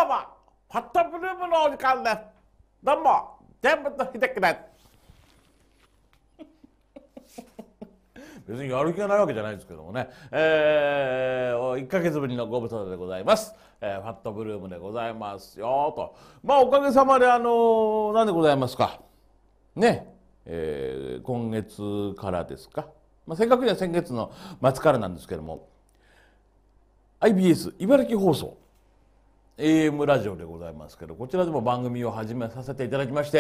もファットブルームのお時間です。どうもジェームズ秀樹です。別にやる気がないわけじゃないですけどもね、1ヶ月ぶりのご無沙汰でございます。ファットブルームでございますよと。まあおかげさまで何でございますかね、今月からですか、まあ、正確には先月の末からなんですけども、 IBS 茨城放送 AM ラジオでございますけど、こちらでも番組を始めさせていただきまして、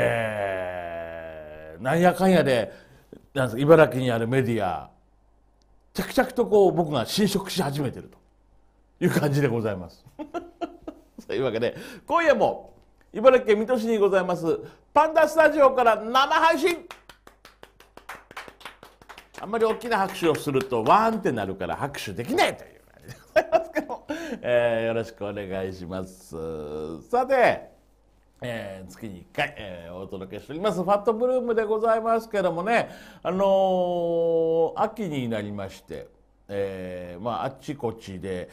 なんやかんやでなんです茨城にあるメディア着々とこう僕が侵食し始めているという感じでございます。というわけで今夜も茨城県水戸市にございますパンダスタジオから生配信。あんまり大きな拍手をするとワーンってなるから拍手できないという感じでございますけど、よろしくお願いします。さて、月に1回、お届けしておりますファットブルームでございますけどもね、秋になりまして、まああっちこっちで、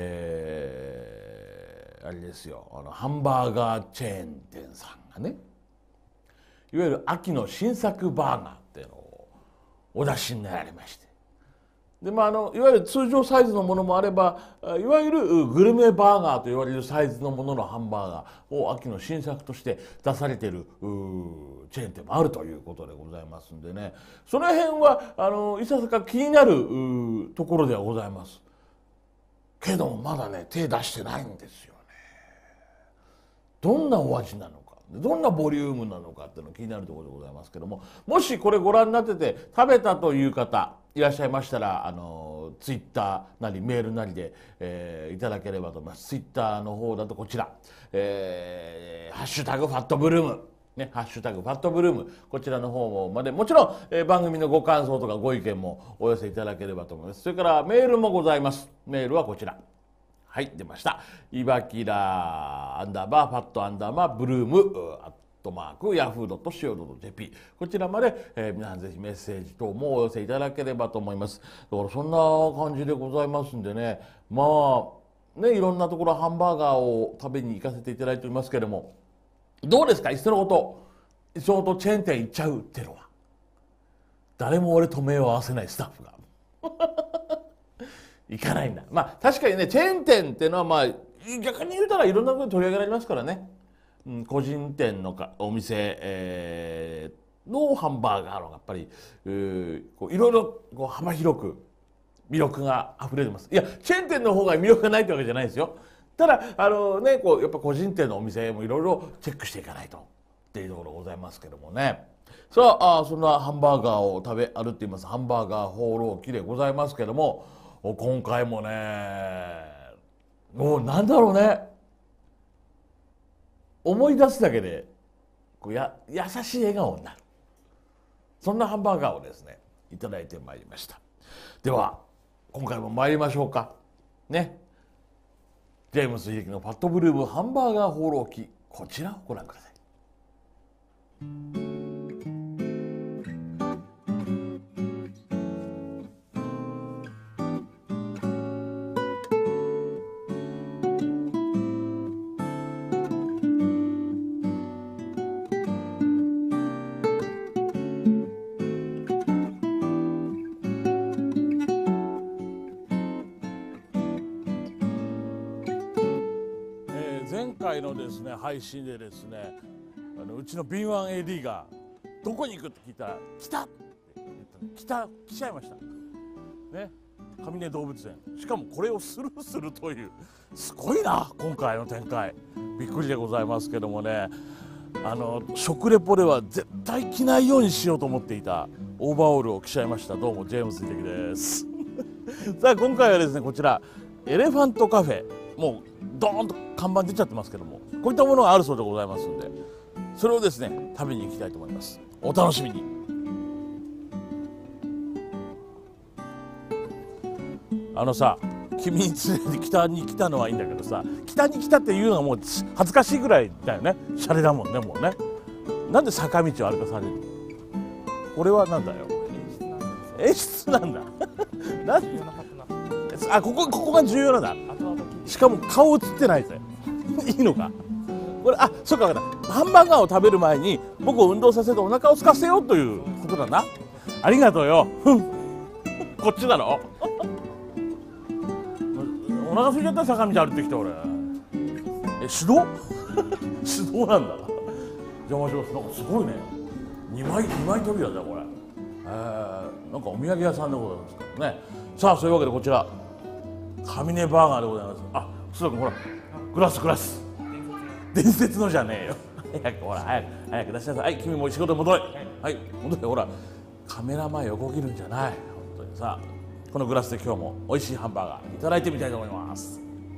あれですよ、ハンバーガーチェーン店さんがね、いわゆる秋の新作バーガーっていうのをお出しになられまして、でまあいわゆる通常サイズのものもあれば、いわゆるグルメバーガーと言われるサイズのもののハンバーガーを秋の新作として出されているチェーン店もあるということでございますんでね、その辺はいささか気になるところではございますけども、まだね手出してないんですよね。どんなお味なのか、どんなボリュームなのかっていうのが気になるところでございますけども、もしこれご覧になってて食べたという方いらっしゃいましたら、ツイッターなりメールなりで、いただければと思います。ツイッターの方だとこちら、ハッシュタグファットブルームね、ハッシュタグファットブルーム、こちらの方までもちろん、番組のご感想とかご意見もお寄せいただければと思います。それからメールもございます。メールはこちら、はい出ました、いばきらアンダーバーファットアンダーバーブルームアットマークヤフー.co.jp、 こちらまで、皆さんぜひメッセージ等もお寄せいただければと思います。だからそんな感じでございますんでね、まあね、いろんなところハンバーガーを食べに行かせていただいておりますけれども、どうですか、いっそのことチェーン店行っちゃうっていうのは、誰も俺と目を合わせないスタッフが行かないんだ。まあ確かにね、チェーン店っていうのはまあ逆に言うたらいろんなことで取り上げられますからね、個人店のお店、のハンバーガーのやっぱりこういろいろこう幅広く魅力が溢れてます。いやチェーン店の方が魅力がないってわけじゃないですよ。ただね、こうやっぱ個人店のお店もいろいろチェックしていかないとっていうところございますけどもね。さあそんなハンバーガーを食べ歩いていますハンバーガー放浪記でございますけども、今回もね、もうなんだろうね、思い出すだけでこう優しい笑顔になる、そんなハンバーガーをですねいただいてまいりました。では今回も参りましょうかね。ジェームス秀樹のファットブルームハンバーガー放浪記、こちらをご覧ください。前回のですね配信でですね、うちの敏腕 AD がどこに行くって聞いたら来たって言ったの。来ちゃいましたね、上根動物園。しかもこれをスルーするという、すごいな今回の展開、びっくりでございますけどもね、食レポでは絶対着ないようにしようと思っていたオーバーオールを着ちゃいました。どうもジェームス秀樹ですさあ今回はですねこちらエレファントカフェ、もうドーンと看板出ちゃってますけども、こういったものがあるそうでございますので、それをですね食べに行きたいと思います。お楽しみに。さ、君に連れて北に来たのはいいんだけどさ、北に来たっていうのがもう恥ずかしいぐらいだよね。シャレだもんね、もうね。なんで坂道を歩かされるの。これはなんだよ、演出なんだなんで、あ、ここが重要なんだ。しかも顔映ってないぜいいのかこれ。あ、そうか、ハンバーガーを食べる前に僕を運動させてお腹を空かせようということだな。ありがとうよ。こっちだろ。お腹空いちゃった。坂道歩いてきた俺。指導指導なんだ。邪魔します。なんかすごいね。2枚扉だこれ。なんかお土産屋さんでございますからね。さあ、そういうわけでこちらカミネバーガーでございます。あ、須田君ほら、グラス伝説のじゃねえよ。早くほら、早く出しなさい。はい、君も仕事に戻れ。はい、戻れ。ほら、カメラ前横切るんじゃない。本当にさ、このグラスで今日も美味しいハンバーガーいただいてみたいと思います。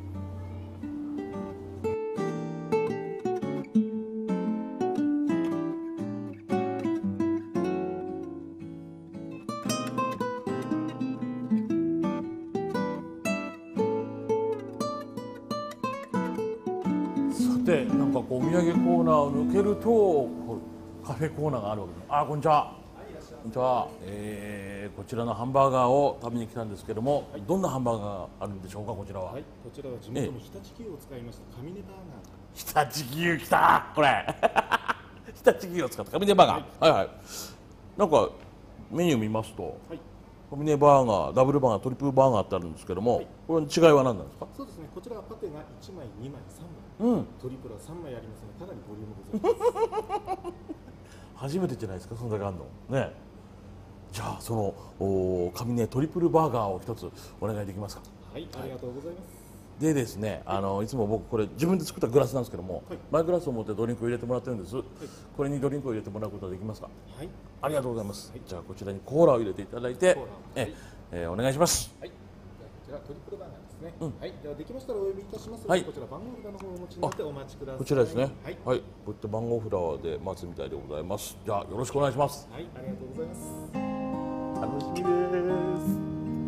でなんかこうお土産コーナーを抜けるとカフェコーナーがあるわけです。あ、こんにちは。こんにちは。こちらのハンバーガーを食べに来たんですけども、どんなハンバーガーがあるんでしょうか。こちらは。 はい、こちらは地元の常陸牛を使いましたカミネバー常ガー。 陸牛きたこれ。常陸牛を使ったカミネバーガー。はい。なんかメニュー見ますと。カミネバーガー、ダブルバーガー、トリプルバーガーってあるんですけども、これの違いは何なんですか。 そうですね。こちらはパテが1枚、2枚、3枚、トリプルは3枚ありますので、かなりボリュームございます。 初めてじゃないですか、そんだけあるの。ね。じゃあそのカミネトリプルバーガーを一つお願いできますか。 はい、ありがとうございます。 でですね、いつも僕これ自分で作ったグラスなんですけども、マイグラスを持ってドリンクを入れてもらってるんです。これにドリンクを入れてもらうことはできますか。 はい。 ありがとうございます。じゃあこちらにコーラを入れていただいて、お願いします。 はい。こちらトリプルバーガーですね。はい。ではできましたらお呼びいたしますので、こちら番号札の方をお持ちになってお待ちください。 こちらですね。はい。こういった番号札で待つみたいでございます。じゃあよろしくお願いします。 はい。ありがとうございます。 楽しみです。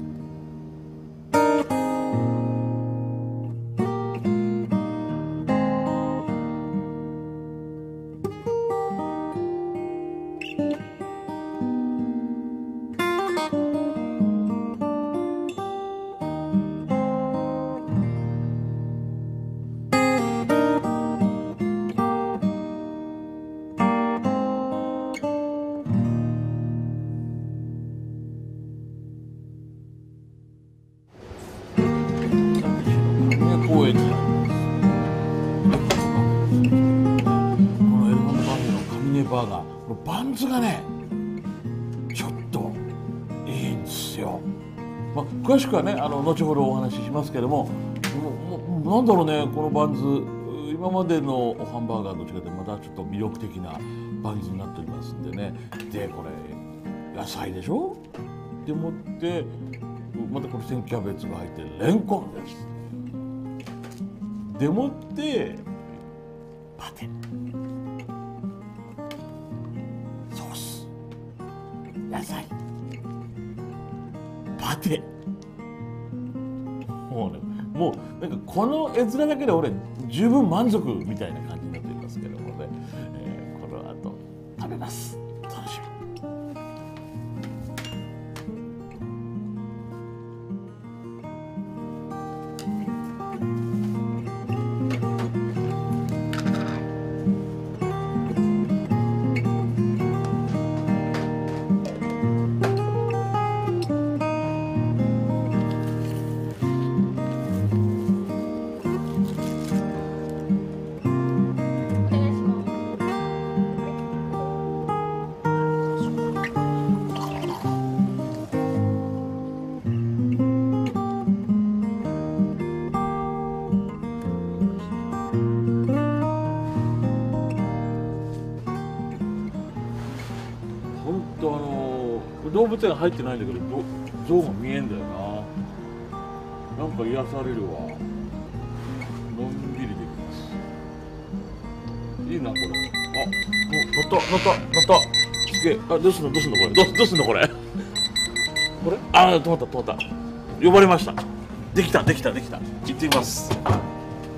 バーガー、このバンズがねちょっといいんですよ。詳しくはね後ほどお話ししますけども、なんだろうね、このバンズ今までのハンバーガーと違ってまたちょっと魅力的なバンズになっておりますんでね。でこれ野菜でしょ。でもってまたこれ千キャベツが入ってレンコンです。でもってパテ、ソース、野菜、パテ、もうなんかこの絵面だけで俺十分満足みたいな感じになっていますけどもね、この後食べます。楽しみ。動物園入ってないんだけど象が見えんだよな。なんか癒されるわ。のんびりできます。いいなこれ。あ、乗ったすげえ。あ、どうすんのこれ。どうすんのこれ。これ、あ、止まった呼ばれました。できた行ってみます。なんか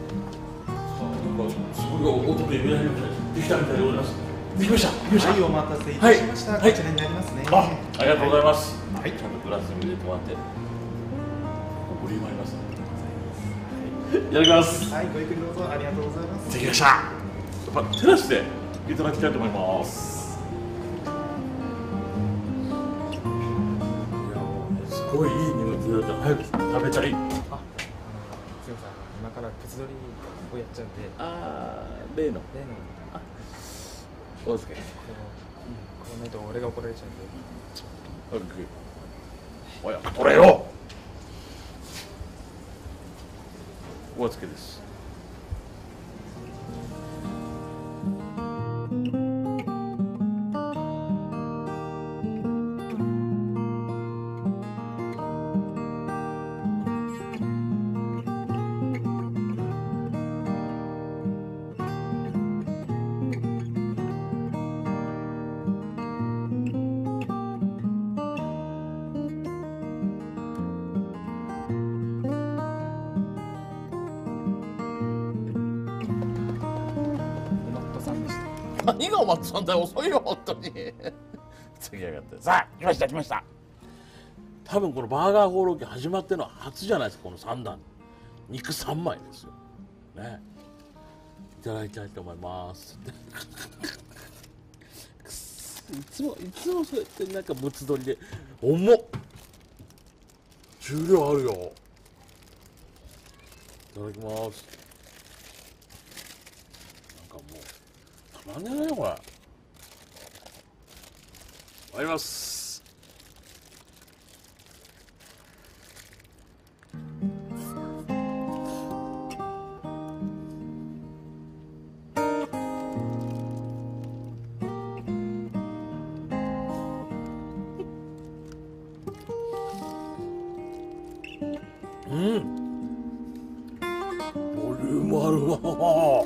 すごい音で見られるみたいできたみたいでございます。できました。 はい、お待たせいたしました。こちらになりますね。 ありがとうございます。 はい、 ちゃんとグラスに入れてもらって、ボリュームありますね。 いただきます。 はい、ごゆっくりどうぞ。ありがとうございます。 できました。やっぱ照らしていただきたいと思います。いや、すごいいい匂いする。早く食べたい。 すみません、今からプツ取りをやっちゃうんで。 ああ、例の。お預け。 こうないと俺が怒られちゃうんで。 おや、これよ。お預けです。何がお松さんだよ、遅いよ、本当に。次やがって。さあ、来ました、来ました。多分このバーガー放浪記始まってるのは初じゃないですか、この3段。肉3枚ですよ。ね。いただきたいと思います。いつもそうやってなんかぶつ取りで、重っ。重量あるよ。いただきます。なんかもう、たまんねえなよ、これ。参ります。うん。ボリュームあるわ。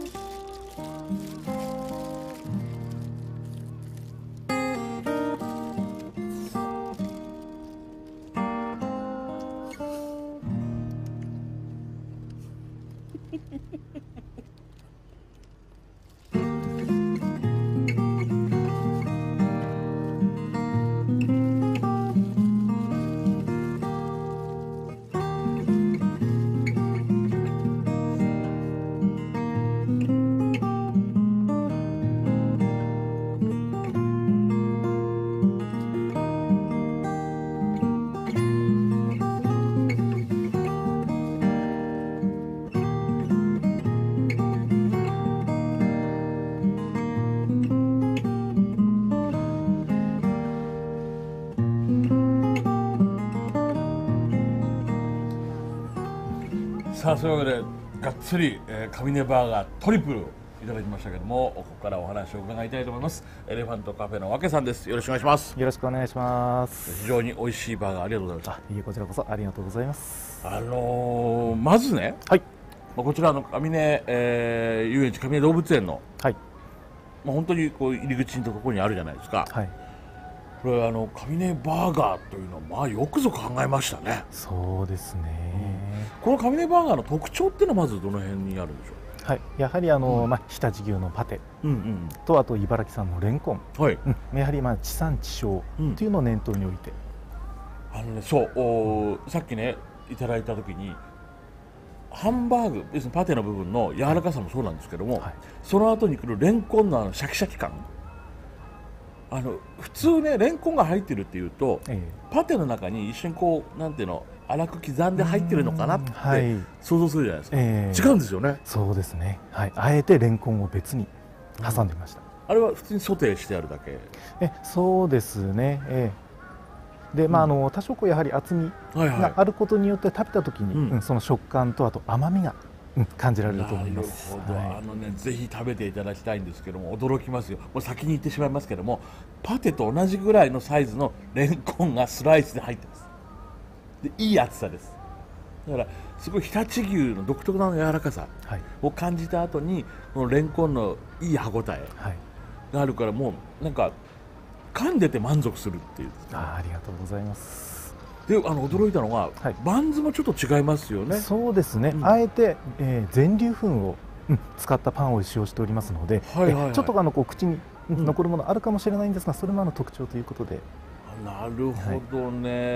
さあ、そういうわけでがっつり、カミネバーガートリプルいただきましたけども、ここからお話を伺いたいと思います。エレファントカフェのわけさんです。よろしくお願いします。 よろしくお願いします。 非常に美味しいバーガーありがとうございました。 いえ、こちらこそありがとうございます。 まずね、 はい、 こちらの上根、遊園地上根動物園の、 はい、 本当にこう入り口のところにあるじゃないですか。 はい、 これ上根バーガーというのはよくぞ考えましたね。 そうですね。 この上根バーガーの特徴っていうのはまずどの辺にあるんでしょう。 はい、やはり日立牛のパテ、とあと茨城産のレンコン、 はい、 やはり地産地消というのを念頭に置いて、 そうさっきねいただいた時にハンバーグ、要するにパテの部分の柔らかさもそうなんですけども、その後に来るレンコンのシャキシャキ感、普通ねレンコンが入ってるっていうと、パテの中に一瞬こうなんていうの粗く刻んで入ってるのかなって想像するじゃないですか。違うんですよね。 そうですね、はい、あえてレンコンを別に挟んでました。 あれは普通にソテーしてあるだけ。 そうですね。で多少こうやはり厚みがあることによって食べた時に、その食感とあと甘みが、感じられると思います。 なるほど。ぜひ食べていただきたいんですけども、驚きますよ。もう先に言ってしまいますけども、パテと同じぐらいのサイズのレンコンがスライスで入ってます。でいい厚さです。だからすごい常陸牛の独特な柔らかさを感じた後に、このレンコンのいい歯ごたえがあるから、もうなんか噛んでて満足するっていう。 ありがとうございます。 で驚いたのが、バンズもちょっと違いますよね。 そうですね、あえて、全粒粉を、使ったパンを使用しておりますので、ちょっとこう口に残るものあるかもしれないんですが、それも特徴ということで。 なるほどね。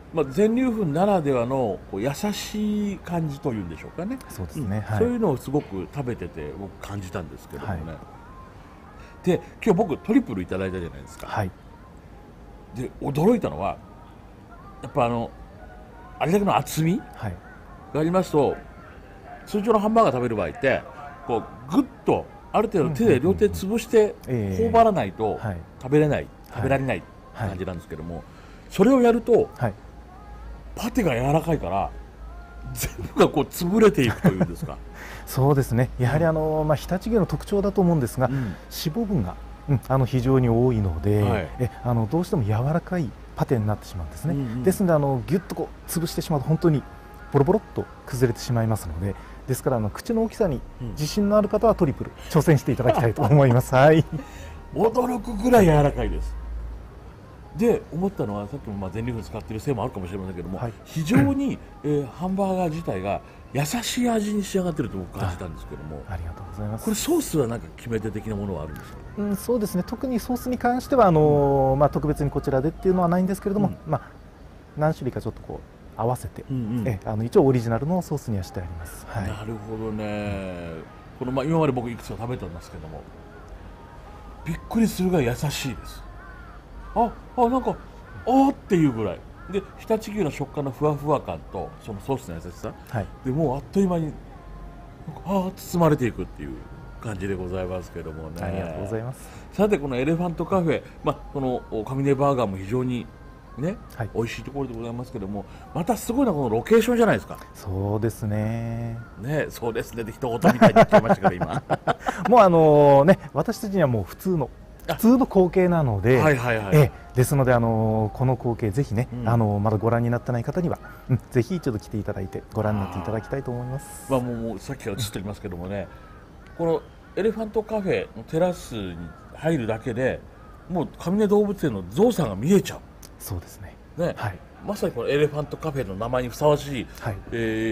まあ、全粒粉ならではのこう優しい感じというんでしょうかね。 そうですね、はい、 そういうのをすごく食べてて僕感じたんですけどもね、 はい、 で今日僕トリプルいただいたじゃないですか、 はい、 で驚いたのはやっぱあれだけの厚みはい、 がありますと、通常のハンバーガー食べる場合ってこうグッとある程度手で両手潰して頬張らないと食べれない、食べられない感じなんですけども、それをやると、 はい、 パテが柔らかいから全部がこう潰れていくというんですかそうですね、やはりまあ、常陸牛の特徴だと思うんですが、脂肪分が、非常に多いので、はい、どうしても柔らかいパテになってしまうんですね、ですのでギュッとこう潰してしまうと本当にボロボロっと崩れてしまいますので、ですから口の大きさに自信のある方はトリプル挑戦していただきたいと思います。はい、 驚くぐらい柔らかいです。で思ったのはさっきも全粒粉使っているせいもあるかもしれませんけども、はい、非常に、ハンバーガー自体が優しい味に仕上がっていると僕感じたんですけども、 ありがとうございます。 これソースは何か決め手的なものはあるんですか？ そうですね、特にソースに関してはまあ、特別にこちらでっていうのはないんですけれども、まあ、何種類かちょっとこう合わせて、一応オリジナルのソースにはしてあります。はい、 なるほどね。この今まで僕いくつか食べてますけどもびっくりするぐらい優しいです。なんかっていうぐらいで常陸牛の食感のふわふわ感とそのソースの優しさ、はい、でもうあっという間に包まれていくっていう感じでございますけどもね。 ありがとうございます。 さてこのエレファントカフェ、このカミネバーガーも非常にね、はい、美味しいところでございますけども、またすごいなこのロケーションじゃないですか。 そうですね。 そうですね。で一言みたいに言っちゃいましたけど今。 もう私たちにはもう普通の光景なので、ですのでこの光景ぜひね、まだご覧になってない方には、ぜひちょっと来ていただいてご覧になっていただきたいと思います。 もうさっきから映っておりますけどもね、このエレファントカフェのテラスに入るだけでもう上根動物園のゾウさんが見えちゃう。 そうですね。 はい、まさにこのエレファントカフェの名前にふさわしい、はい、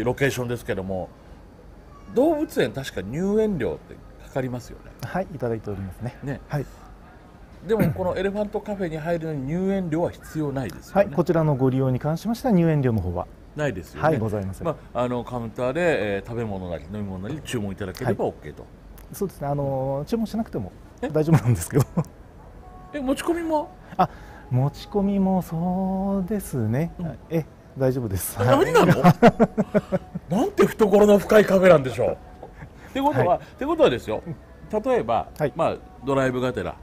ロケーションですけども、動物園確か入園料ってかかりますよね。 はい、いただいておりますね。はい。 でもこのエレファントカフェに入るのに入園料は必要ないですよね。 はい、こちらのご利用に関しましては入園料の方はないですよね。 はい、ございません。 カウンターで、食べ物なり飲み物なり注文いただければ OK と。 そうですね。注文しなくても大丈夫なんですけど。 持ち込みも？ 持ち込みもそうですね。大丈夫です。 何なの？なんて懐の深いカフェなんでしょう。ってことはですよ。例えば、ドライブがてら。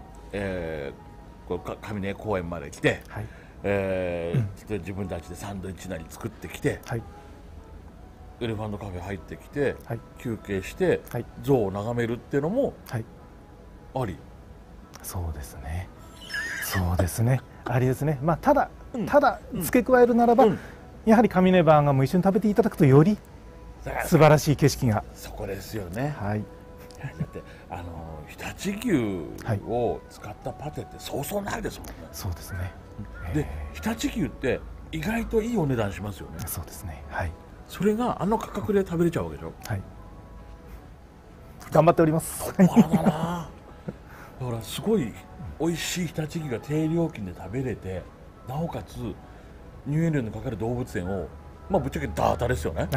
上根公園まで来て、自分たちでサンドイッチなり作ってきて、エレファントカフェ入ってきて、休憩して、象を眺めるっていうのも、あり。 そうですね。そうですね。ありですね。ただ付け加えるならば、やはり上根バーガーも一緒に食べていただくとより素晴らしい景色が。 そこですよね。 はい。 だって常陸牛を使ったパテってそうそうないですもんね。 そうですね。 で常陸牛って意外といいお値段しますよね。 そうですね。はい。 それが価格で食べれちゃうわけでしょ。 はい。頑張っております。 だからすごい美味しい常陸牛が低料金で食べれて、なおかつ入園料のかかる動物園をぶっちゃけダータですよね。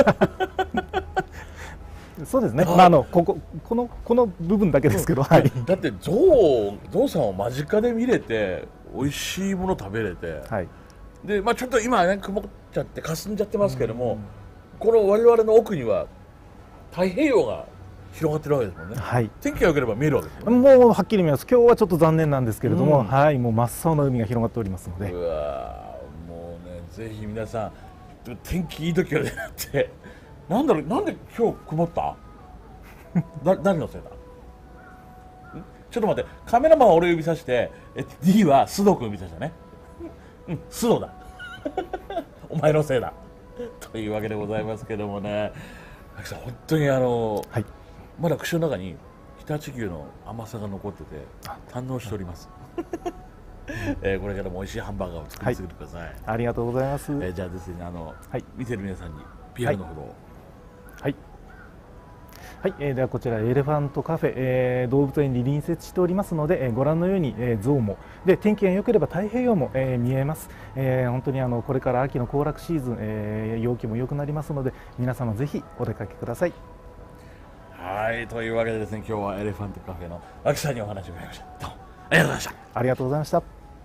そうですね。この部分だけですけど、はい。 だってゾウさんを間近で見れて、美味しいもの食べれて、はい。でちょっと今ね曇っちゃって霞んじゃってますけども、この我々の奥には太平洋が広がってるわけですもんね。はい。天気が良ければ見えるわけですもんね。 もうはっきり見ます。今日はちょっと残念なんですけれども、はい、もう真っ青な海が広がっておりますので。 うわもうね、ぜひ皆さん天気いい時はねってなんで今日曇った？誰のせいだ？ちょっと待って、カメラマンは俺指さして、D は須藤君指さしたね。須藤だ。お前のせいだ。というわけでございますけどもね、秋さん本当にまだ口の中に常陸牛の甘さが残ってて堪能しております。これからも美味しいハンバーガーを作り続けてください。 ありがとうございます。 じゃあですね、見てる皆さんに PR のほどを。 はい、ではこちらエレファントカフェ、動物園に隣接しておりますので、ご覧のように、象もで天気が良ければ太平洋も、見えます。本当にこれから秋の行楽シーズン、陽気も良くなりますので、皆様ぜひお出かけください。 はい、というわけでですね、今日はエレファントカフェの秋さんにお話を伺いました。どうもありがとうございました。 ありがとうございました。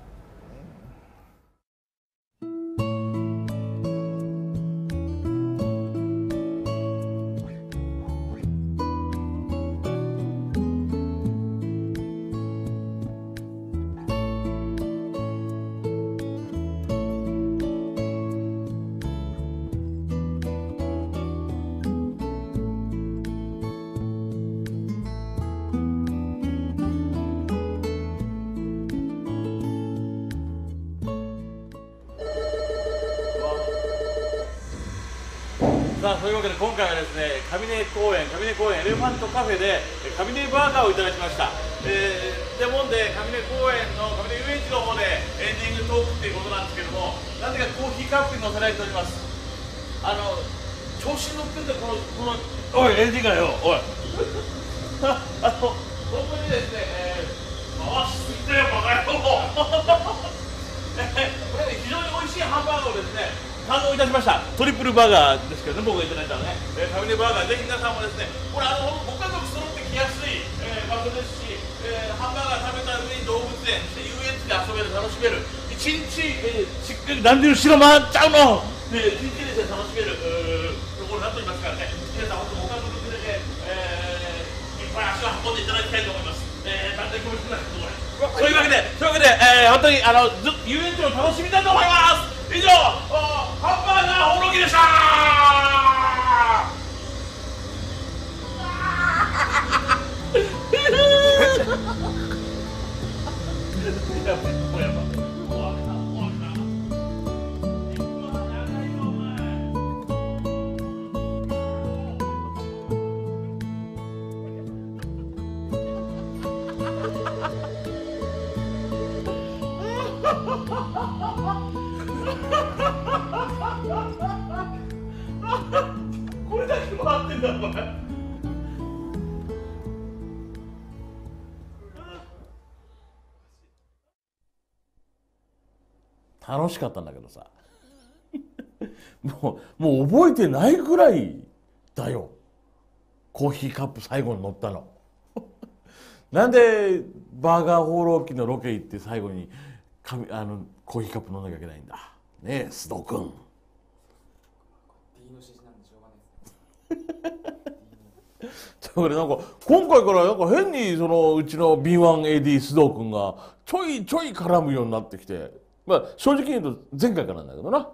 さあ、というわけで今回はですね、上根公園エレファントカフェで上根バーガーをいただきました。でもんで上根公園の上根遊園地の方でエンディングトークっていうことなんですけども、なぜかコーヒーカップに乗せられております。調子に乗ってんだこのおいエンディングがよ、おい本当にですね、回しすぎたよバカ野郎これ、ね、非常に美味しいハンバーガーをですね堪能いたしました。トリプルバーガーですけどね、僕がいただいたのね、ファミリーバーガー、ぜひ皆さんもですね、これご家族揃って来やすい、場所ですし、ハンバーガー食べた上に動物園、遊園地で遊べる、楽しめる、一日、しっかり何で後ろ回っちゃうの、一日で楽しめるところになっておりますからね、皆さん、本当ご家族連れで、いっぱい足を運んでいただきたいと思います。だんだん気持ちよくなってくると思います。というわけで、本当に遊園地を楽しみたいと思います。以上、ハンバーガーほろぎでした。これだけ回ってんだお前。楽しかったんだけどさもう覚えてないぐらいだよ、コーヒーカップ最後に乗ったのなんでバーガー放浪記のロケ行って最後にコーヒーカップ飲んなきゃいけないんだねえ、須藤君。というわけでなんか今回からなんか変にうちの B1AD 須藤君がちょいちょい絡むようになってきて、まあ正直言うと前回からなんだけどな。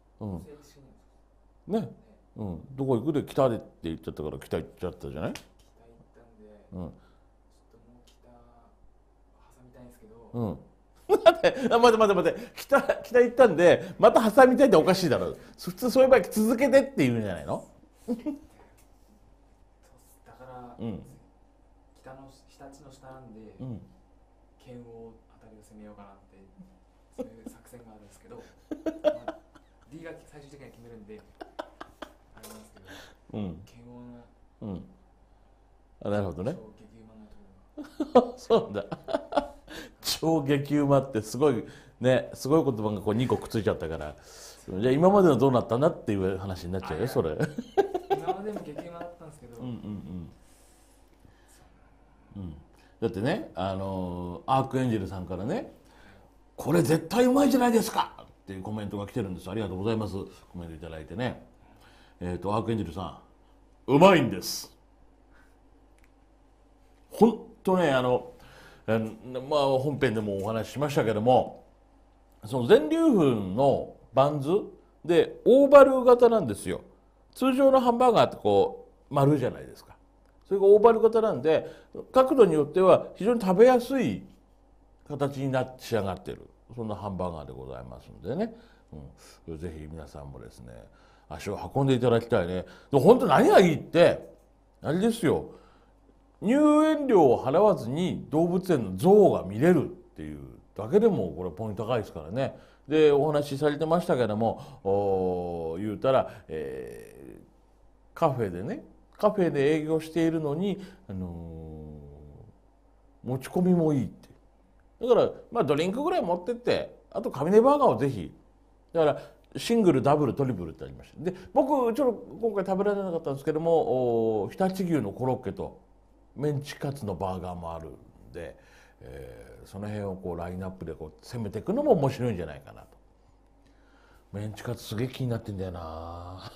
ね、どこ行くで北でって言っちゃったから北行っちゃったじゃない。待って北行ったんでまた挟みたいっておかしいだろ。普通そういう場合続けてって言うんじゃないのだから、日立の下なんで、剣をあたりを攻めようかなってそういう作戦があるんですけど、D が最終的には決めるんであれなんですけど、剣をなるほどね。そうだ超激うまってすごいね、すごい言葉がこう2個くっついちゃったから、じゃあ今までのどうなったんだっていう話になっちゃうよそれ。 今までも激うまだったんですけど、 だってね、アークエンジェルさんからね「これ絶対うまいじゃないですか!」っていうコメントが来てるんです。ありがとうございます。コメントいただいてね。アークエンジェルさん、うまいんです。ほんとね、本編でもお話ししましたけども、その全粒粉のバンズでオーバル型なんですよ。通常のハンバーガーってこう丸じゃないですか。それがオーバル型なんで角度によっては非常に食べやすい形に仕上がっている、そんなハンバーガーでございますのでね、ぜひ皆さんもですね足を運んでいただきたいね。で本当何がいいってあれですよ、入園料を払わずに動物園の象が見れるっていうだけでもこれポイント高いですからね。でお話しされてましたけども、言うたら、カフェでねカフェで営業しているのに、持ち込みもいいってだからまあドリンクぐらい持ってってあとカミネバーガーをぜひだからシングルダブルトリプルってありましたで僕ちょっと今回食べられなかったんですけども常陸牛のコロッケとメンチカツのバーガーもあるんで、その辺をこうラインナップでこう攻めていくのも面白いんじゃないかなとメンチカツすげえ気になってんだよな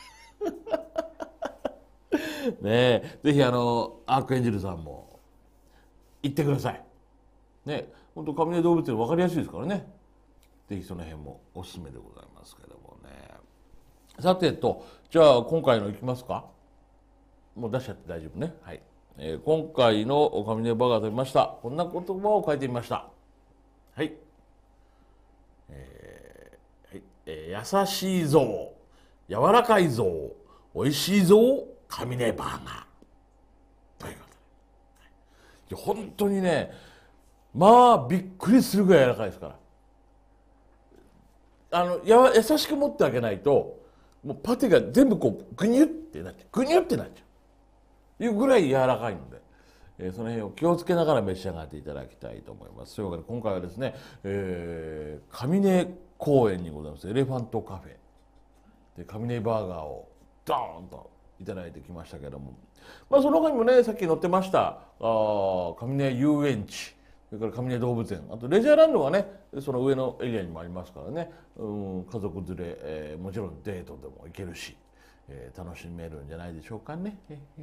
ねえぜひアークエンジェルさんも行ってくださいね本当上根動物園分かりやすいですからねぜひその辺もおすすめでございますけどもねさてじゃあ今回のいきますかもう出しちゃって大丈夫ねはい、今回の上根バーガー食べましたこんな言葉を書いてみましたはい、優しいぞ柔らかいぞおいしいぞ上根バーガーということで本当にねまあびっくりするぐらい柔らかいですから優しく持ってあげないともうパテが全部こうグニュってなっちゃうグニュってなっちゃういうぐらい柔らかいので、その辺を気をつけながら召し上がっていただきたいと思いますというわけで今回はですね、上根公園にございますエレファントカフェで上根バーガーをドーンといただいてきましたけどもまあその他にもねさっき載ってました上根遊園地それから上根動物園あとレジャーランドがねその上のエリアにもありますからね家族連れ、もちろんデートでも行けるし、楽しめるんじゃないでしょうかね。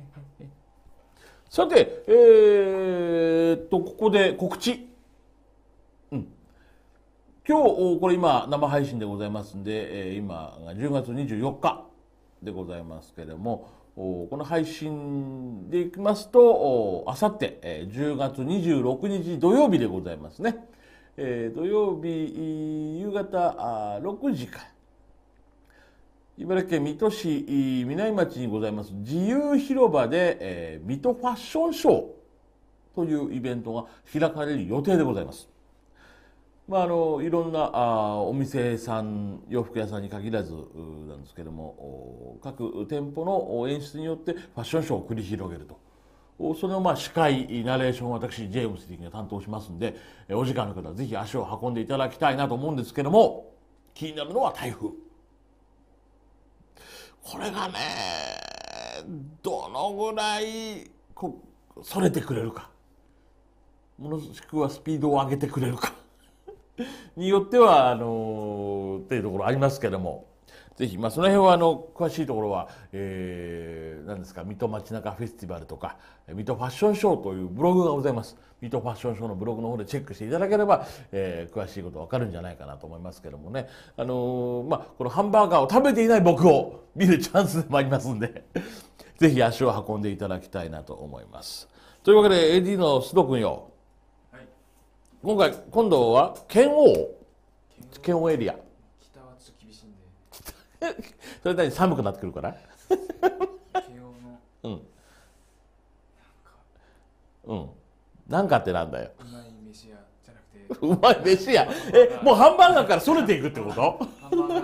さて、ここで告知、今日これ今生配信でございますんで、今が10月24日でございますけれどもこの配信でいきますとあさって10月26日土曜日でございますね、土曜日夕方6時から茨城県水戸市南町にございます自由広場で、水戸ファッションショーというイベントが開かれる予定でございます。いろんなお店さん洋服屋さんに限らずなんですけども各店舗の演出によってファッションショーを繰り広げるとその司会ナレーションを私ジェームス・ディッキンが担当しますんでお時間の方はぜひ足を運んでいただきたいなと思うんですけども気になるのは台風これがねどのぐらいそれてくれるかものしくはスピードを上げてくれるかによってはっていうところありますけどもぜひその辺は詳しいところは何ですか水戸街中フェスティバルとか水戸ファッションショーというブログがございます水戸ファッションショーのブログの方でチェックしていただければ、詳しいことわかるんじゃないかなと思いますけどもねこのハンバーガーを食べていない僕を見るチャンスでもありますんでぜひ足を運んでいただきたいなと思いますというわけで AD の須藤君よ今度は県央エリア北はちょっと厳しいんでそれなりに寒くなってくるから慶応のなんかってなんだようまい飯屋じゃなくてうまい飯屋もうハンバーガーからそれていくってことハンバーガーのお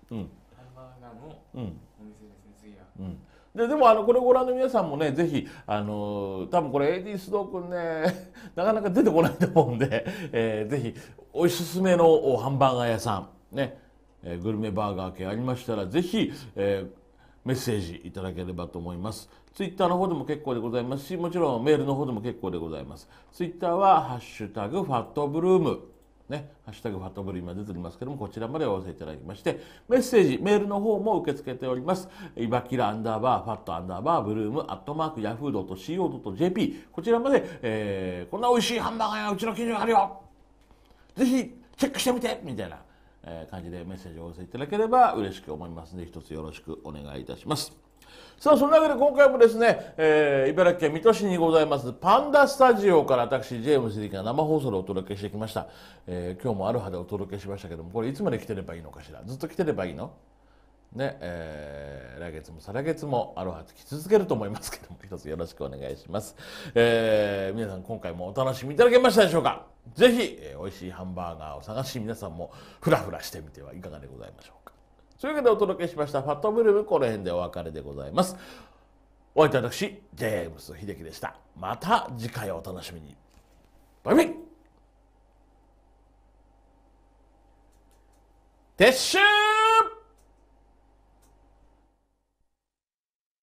店ですね次は、 でもこれをご覧の皆さんもねぜひ多分これ AD 須藤君ねなかなか出てこないと思うんで、ぜひおすすめのハンバーガー屋さんね、グルメバーガー系ありましたらぜひ、メッセージいただければと思います。ツイッターの方でも結構でございますしもちろんメールの方でも結構でございます。ツイッターはハッシュタグファットブルームね、ハッシュタグファットブルーム今出ておりますけどもこちらまでお寄せいただきましてメッセージメールの方も受け付けております。いばきら&ファット&ブルーム@yahoo.co.jp こちらまで、こんな美味しいハンバーガーやうちの近所にあるよぜひチェックしてみてみたいな、感じでメッセージをお寄せいただければ嬉しく思いますので一つよろしくお願いいたします。さあそんなわけで今回もですね、茨城県水戸市にございますパンダスタジオから私ジェームス・ディッキンが生放送でお届けしてきました、今日もアロハでお届けしましたけどもこれいつまで来てればいいのかしらずっと来てればいいのね、来月も再来月もアロハつき続けると思いますけども一つよろしくお願いします、皆さん今回もお楽しみいただけましたでしょうか。ぜひ、美味しいハンバーガーを探し皆さんもフラフラしてみてはいかがでございましょうか。というわけでお届けしましたファットブルームこの辺でお別れでございます。 お相手は私ジェームス秀樹でした。また次回をお楽しみに。バイバイ。撤収。